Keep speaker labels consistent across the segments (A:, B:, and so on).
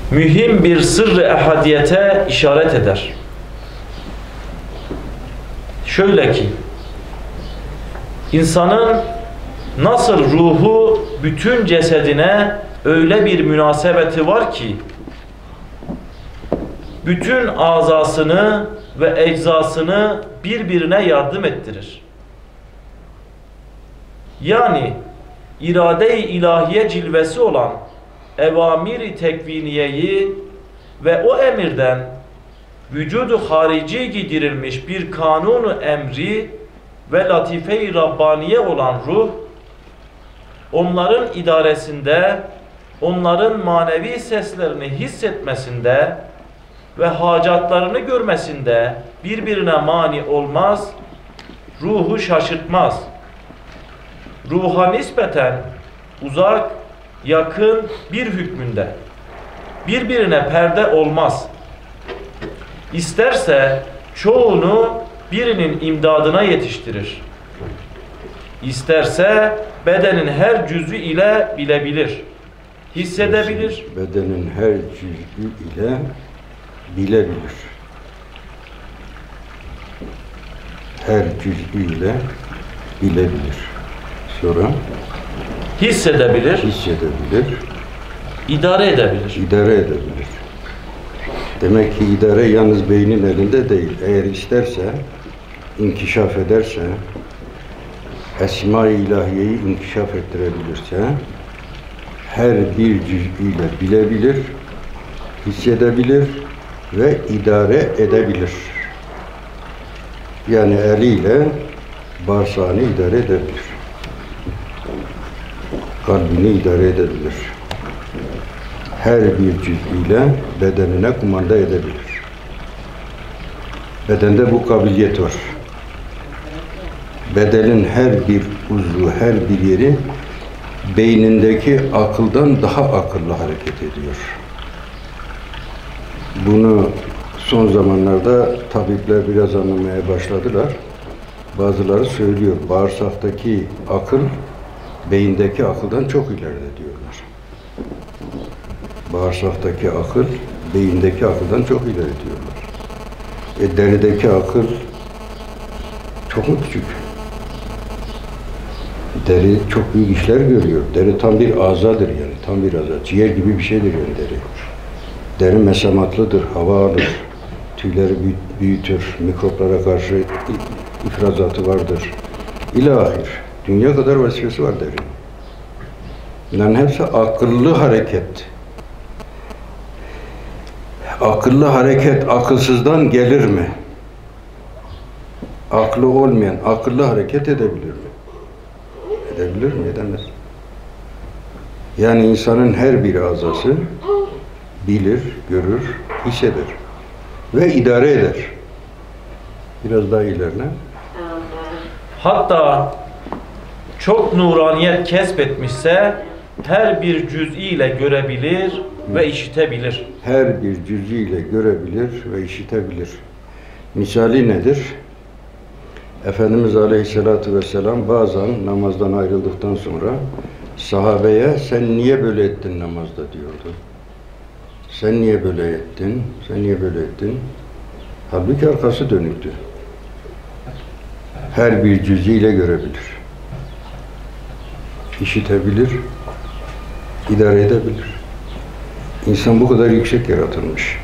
A: mühim bir sırrı ehadiyete işaret eder. Şöyle ki, insanın nasıl ruhu bütün cesedine öyle bir münasebeti var ki, bütün azasını ve eczasını birbirine yardım ettirir. Yani irade-i ilahiye cilvesi olan evamir-i tekviniyeyi ve o emirden vücudu harici gidirilmiş bir kanunu emri ve latife-i Rabbaniye olan ruh, onların idaresinde, onların manevi seslerini hissetmesinde ve hacatlarını görmesinde birbirine mani olmaz, ruhu şaşırtmaz. Ruha nispeten uzak, yakın bir hükmünde birbirine perde olmaz. İsterse çoğunu birinin imdadına yetiştirir. İsterse bedenin her cüz'ü ile bilebilir, hissedebilir.
B: Bedenin her cüz'ü ile bilebilir. Her cüz'ü ile bilebilir. Sonra
A: hissedebilir,
B: idare edebilir.
A: İdare edebilir.
B: Demek ki idare yalnız beynin elinde değil. Eğer isterse, inkişaf ederse, Esma-i İlahiye'yi inkişaf ettirebilirse, her bir cüz'iyle bilebilir, hissedebilir ve idare edebilir. Yani eliyle bağırsağını idare edebilir. Kalbini idare edebilir. Her bir cüz'iyle bedenine kumanda edebilir. Bedende bu kabiliyet var. Bedenin her bir uzvu, her bir yeri beynindeki akıldan daha akıllı hareket ediyor. Bunu son zamanlarda tabipler biraz anlamaya başladılar. Bazıları söylüyor, bağırsaktaki akıl beyindeki akıldan çok ileride diyorlar. Bağırsaktaki akıl beyindeki akıldan çok ileri diyorlar. Derideki akıl çok mu küçük? Deri çok büyük işler görüyor. Deri tam bir azadır yani, tam bir aza. Ciğer gibi bir şeydir yani deri. Deri mesamatlıdır, hava alır, tüyleri büyütür, mikroplara karşı ifrazatı vardır. İlahir. Dünya kadar vazifesi var derinin. Bunların hepsi akıllı hareket. Akıllı hareket akılsızdan gelir mi? Aklı olmayan akıllı hareket edebilir mi? Edebilir mi? Edemez. Yani insanın her bir azası bilir, görür, hisseder ve idare eder. Biraz daha ilerine.
A: Hatta çok nuraniyet kesbetmişse her bir cüz'iyle görebilir ve işitebilir.
B: Her bir cüz'iyle görebilir ve işitebilir. Misali nedir? Efendimiz Aleyhisselatü Vesselam bazen namazdan ayrıldıktan sonra sahabeye sen niye böyle ettin namazda diyordu. Sen niye böyle ettin? Sen niye böyle ettin? Halbuki arkası dönüktü. Her bir cüz'iyle görebilir. İşitebilir, idare edebilir. İnsan bu kadar yüksek yaratılmış.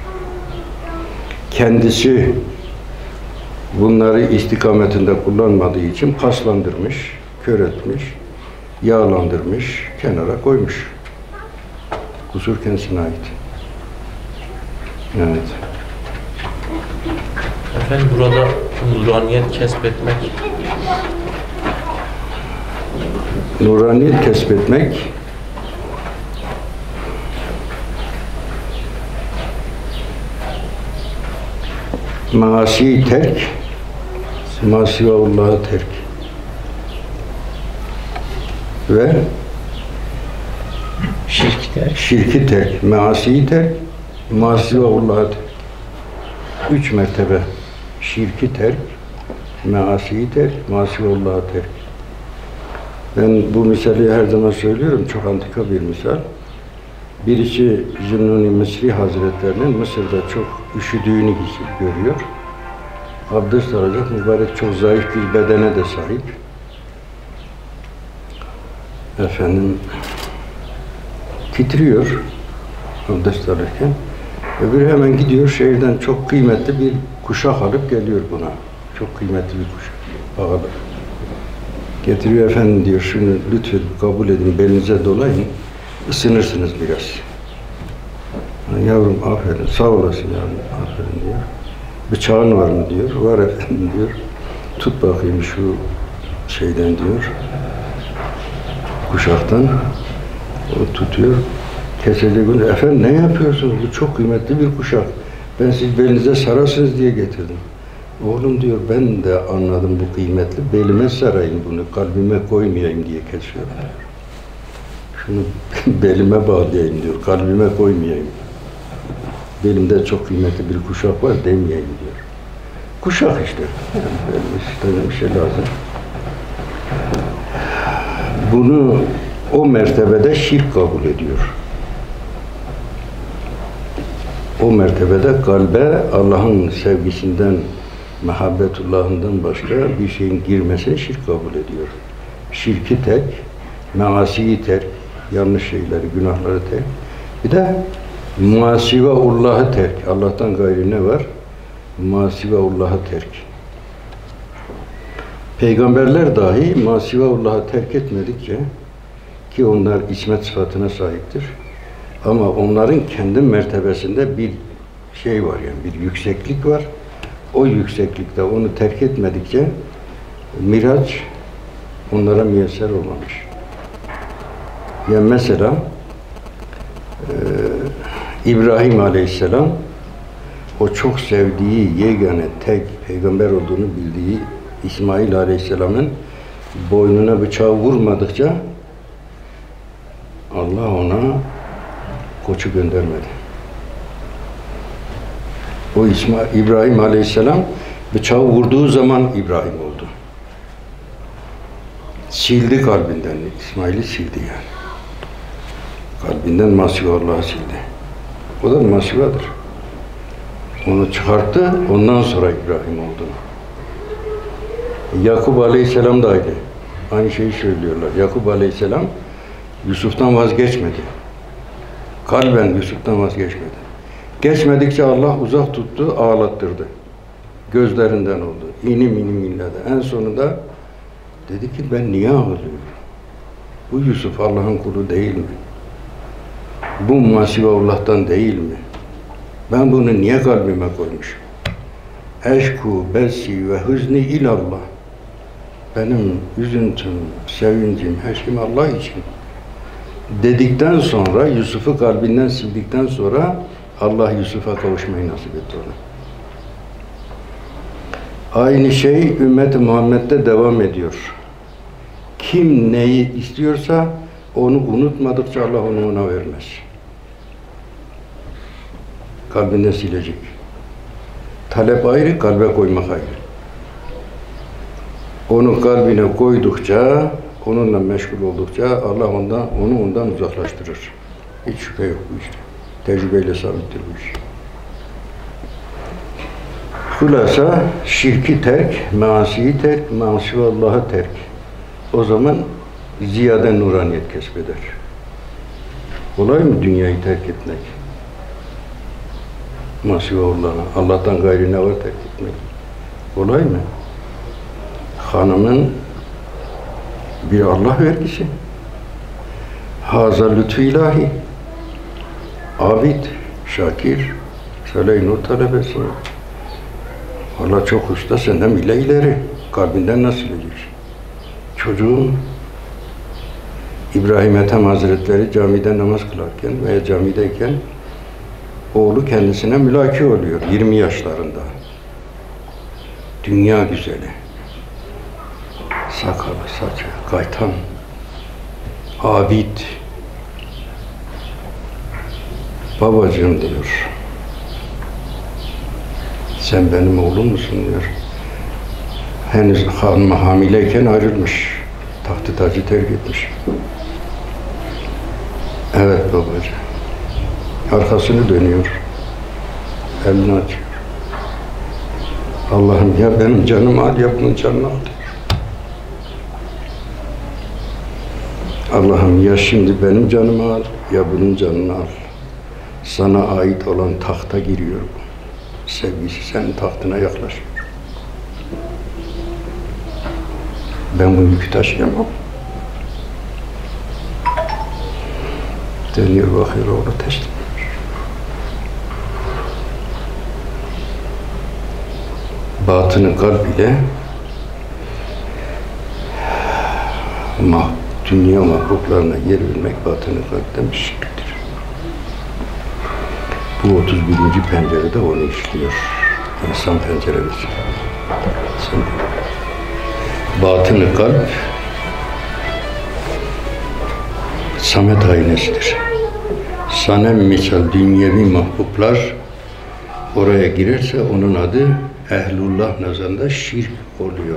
B: Kendisi bunları istikametinde kullanmadığı için paslandırmış, kör etmiş, yağlandırmış, kenara koymuş. Kusur kendisine ait. Evet.
A: Efendim burada nuraniyet kesbetmek,
B: nuraniyet kesbetmek maasi terk, masivahullah'ı terk ve şirki terk, maasiyi terk, masivahullah'ı terk. 3 mertebe. Şirki terk, maasiyi terk, masivahullah'ı terk. Ben bu misali her zaman söylüyorum, çok antika bir misal. Birisi Zünnun-i Mısri Hazretlerinin Mısır'da çok üşüdüğünü görüyor. Abdest alacak, mübarek çok zayıf bir bedene de sahip. Efendim, titriyor abdest alırken. Öbürü hemen gidiyor, şehirden çok kıymetli bir kuşak alıp geliyor buna. Çok kıymetli bir kuşak, pahalı. Getiriyor, efendim diyor, şunu lütfen kabul edin, belinize dolayın, ısınırsınız biraz. Yavrum aferin, sağ olasın yavrum, aferin diyor. Bıçağın var mı diyor, var efendim diyor. Tut bakayım şu şeyden diyor, kuşaktan. O tutuyor, kesecek onu. Efendim ne yapıyorsunuz? Bu çok kıymetli bir kuşak. Ben siz belinize sarasınız diye getirdim. Oğlum diyor, ben de anladım bu kıymetli. Belime sarayım bunu, kalbime koymayayım diye kesiyorum. Şunu belime bağlayayım diyor, kalbime koymayayım. Belimde çok kıymetli bir kuşak var demeyeyim diyor. Kuşak işte. Yani böyle bir şey lazım. Bunu o mertebede şirk kabul ediyor. O mertebede kalbe Allah'ın sevgisinden, muhabbetullah'ından başka bir şeyin girmesine şirk kabul ediyor. Şirki tek, measiyi terk, yanlış şeyleri, günahları terk. Bir de muasiveullah'ı terk. Allah'tan gayrı ne var? Muasiveullah'ı terk. Peygamberler dahi muasiveullah'ı terk etmedikçe, ki onlar ismet sıfatına sahiptir, ama onların kendi mertebesinde bir şey var, yani bir yükseklik var. O yükseklikte onu terk etmedikçe Miraç onlara müyesser olmamış. Yani mesela İbrahim Aleyhisselam o çok sevdiği yegane tek peygamber olduğunu bildiği İsmail Aleyhisselam'ın boynuna bıçağı vurmadıkça Allah ona koçu göndermedi. O İbrahim Aleyhisselam bıçağı vurduğu zaman İbrahim oldu. Sildi kalbinden, İsmail'i sildi yani. Kalbinden Masivallah'ı sildi. O da Masivadır. Onu çıkarttı, ondan sonra İbrahim oldu. Yakup Aleyhisselam da öyle. Aynı şeyi söylüyorlar. Yakup Aleyhisselam Yusuf'tan vazgeçmedi. Kalben Yusuf'tan vazgeçmedi. Geçmedikçe Allah uzak tuttu, ağlattırdı. Gözlerinden oldu. İnim inim inledi. En sonunda dedi ki ben niye ağlıyorum? Bu Yusuf Allah'ın kulu değil mi? Bu Masivaullah'tan değil mi? Ben bunu niye kalbime koymuşum? Eşku, bessi ve hüzni ilallah. Benim üzüntüm, sevincim, her şeyim Allah için. Dedikten sonra, Yusuf'u kalbinden sildikten sonra Allah Yusuf'a kavuşmayı nasip etti ona. Aynı şey ümmet-i Muhammed'de devam ediyor. Kim neyi istiyorsa onu unutmadıkça Allah onu ona vermez. Kalbinden silecek. Talep ayrı, kalbe koymak ayrı. Onu kalbine koydukça, onunla meşgul oldukça Allah onu ondan uzaklaştırır. Hiç şüphe yok bu işte. Tecrübeyle sabittir bu iş. Hulasa şirki terk, maasiyi terk, masivallah'ı terk. O zaman ziyade nuraniyet kesbeder. Kolay mı dünyayı terk etmek? Masivallah'ı, Allah'tan gayrı ne var terk etmek? Kolay mı? Hanımın bir Allah vergisi. Haza lütfü ilahi. Abid, şakir, Salih Nur talebesi. Allah çok usta, senden bile ileri. Kalbinden nasıl silecek? Çocuğum İbrahim Ethem Hazretleri camide namaz kılarken veya camideyken oğlu kendisine mülaki oluyor 20 yaşlarında. Dünya güzeli. Sakalı, saçı, kaytan, abid. Babacığım diyor. Sen benim oğlum musun diyor. Henüz hamileyken ayrılmış. Tahtı tacı terk etmiş. Evet babacığım. Arkasını dönüyor. Elini açıyor. Allah'ım ya benim canımı al, ya bunun canını al diyor. Allah'ım ya şimdi benim canımı al, ya bunun canını al. Sana ait olan tahta giriyor. Sevgisi senin tahtına yaklaşıyor. Ben bu yükü taşıyamam. Dönüyor bakıyor, oğlu teslim. Batını kalp ile dünya mahluklarına yer vermek batını kalpten bir şirktir. Bu 31. pencerede onu işliyor. İnsan penceresi. Batını kalp Samet aynesidir. Sanem misal dünyevi mahbublar oraya girerse onun adı Ehlullah nazarında şirk oluyor.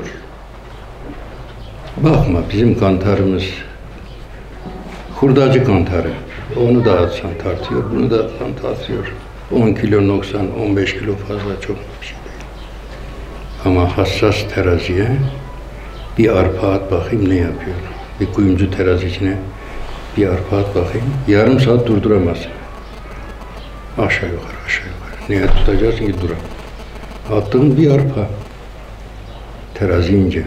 B: Bakma bizim kantarımız hurdacı kantarı. Onu da atsan tartıyor, bunu da atsan tartıyor. 10 kilo noksan, 15 kilo fazla çok bir şey değil. Ama hassas teraziye bir arpa at bakayım ne yapıyor. Bir kuyumcu terazisine bir arpa at bakayım. Yarım saat durduramazsın. Aşağı yukarı, aşağı yukarı. Neye tutacaksın ki duram. Attığın bir arpa. Terazi ince.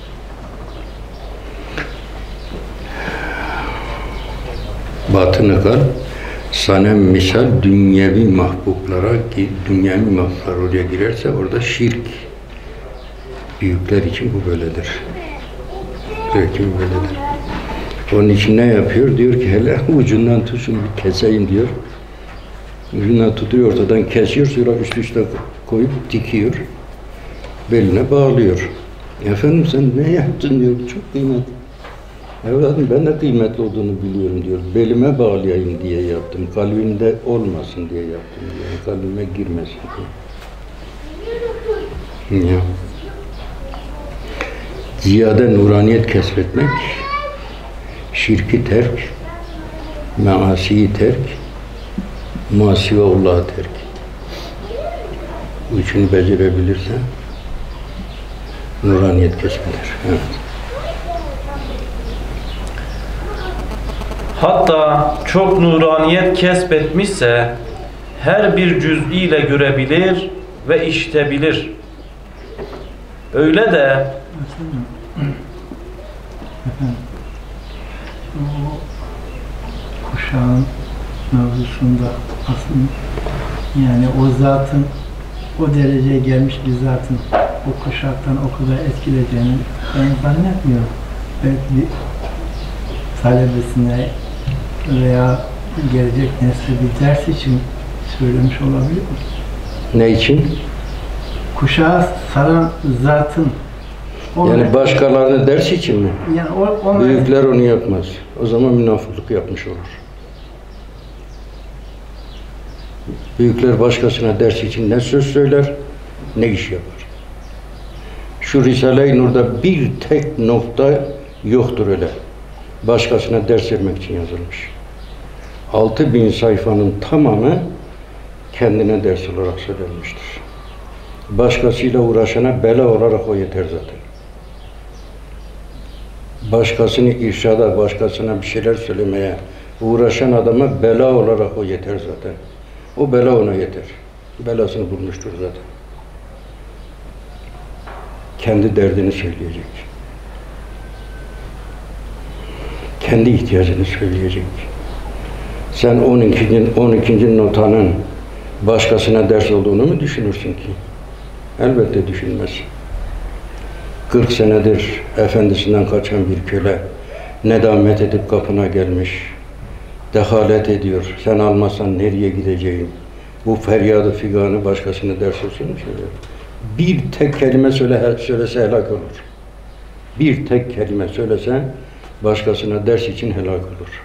B: Batını kal, sanem misal dünyevi mahbublara ki dünyevi mahbublar oraya girerse orada şirk. Büyükler için bu böyledir. Belki böyledir. Onun için ne yapıyor? Diyor ki hele ucundan tutsun bir keseyim diyor. Ucundan tutuyor, ortadan kesiyor, sonra üst üste koyup dikiyor. Beline bağlıyor. Efendim sen ne yaptın diyor, çok kıymetli. Evladım ben de kıymetli olduğunu biliyorum diyor. Belime bağlayayım diye yaptım. Kalbimde olmasın diye yaptım diyor. Kalbime girmesin diye. Ya. Ziyade nuraniyet kesbetmek, şirki terk, maasiyi terk, masivahullah'ı terk. Bu üçünü becerebilirse nuraniyet kesbeder. Evet.
A: Hatta çok nuraniyet kesbetmişse her bir cüz'iyle görebilir ve işitebilir. Öyle de
C: o kuşağın mevzusunda aslında yani o zatın o dereceye gelmiş bir zatın o kuşaktan o kadar etkileyeceğini ben zannetmiyorum. Belki bir talebesine veya gelecek nesle bir ders için söylemiş olabilir mi?
B: Ne için?
C: Kuşağı saran zatın
B: yani başkalarına ders için mi?
C: Yani o
B: büyükler onu yapmaz. O zaman münafıklık yapmış olur. Büyükler başkasına ders için ne söz söyler, ne iş yapar. Şu Risale-i Nur'da bir tek nokta yoktur öyle. Başkasına ders vermek için yazılmış. 6000 sayfanın tamamı kendine ders olarak söylenmiştir. Başkasıyla uğraşana bela olarak o yeter zaten. Başkasını irşada, başkasına bir şeyler söylemeye uğraşan adama bela olarak o yeter zaten. O bela ona yeter. Belasını bulmuştur zaten. Kendi derdini söyleyecek. Kendi ihtiyacını söyleyecek. Sen 12. notanın başkasına ders olduğunu mu düşünürsün ki? Elbette düşünmez. 40 senedir efendisinden kaçan bir köle nedamet edip kapına gelmiş. Dehalet ediyor. Sen almazsan nereye gideceğim? Bu feryadı figanı başkasına ders olsun mu söylüyor? Bir tek kelime söylese helak olur. Bir tek kelime söylese başkasına ders için helak olur.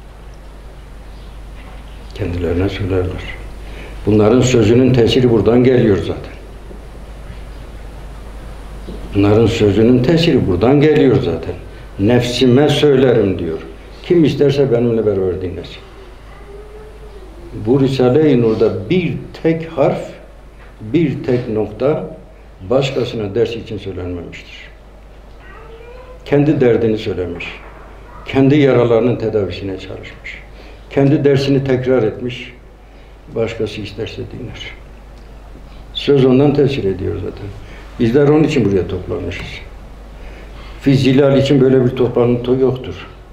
B: Kendilerine söylerler. Bunların sözünün tesiri buradan geliyor zaten. Bunların sözünün tesiri buradan geliyor zaten. Nefsime söylerim diyor. Kim isterse benimle beraber dinlesin. Bu Risale-i Nur'da bir tek harf, bir tek nokta başkasına ders için söylenmemiştir. Kendi derdini söylemiş, kendi yaralarının tedavisine çalışmış, kendi dersini tekrar etmiş, başkası isterse dinler. Söz ondan tesir ediyor zaten. Bizler onun için buraya toplanmışız. Fizzilal için böyle bir toplantı yoktur.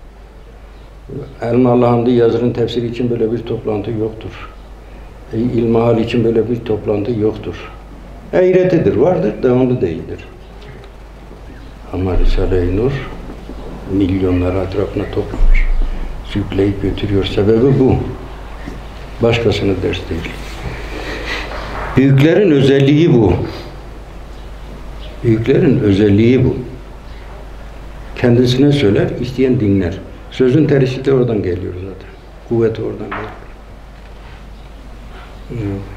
B: Elmalı Hamdi Yazır'ın tefsiri için böyle bir toplantı yoktur. İlmihal için böyle bir toplantı yoktur. Eğretidir, vardır, devamlı değildir. Ama Risale-i Nur milyonları etrafına toplamış. Yükleyip götürüyor. Sebebi bu. Başkasının ders değil. Büyüklerin özelliği bu. Büyüklerin özelliği bu. Kendisine söyler, isteyen dinler. Sözün tersi de oradan geliyor zaten. Kuvveti oradan geliyor.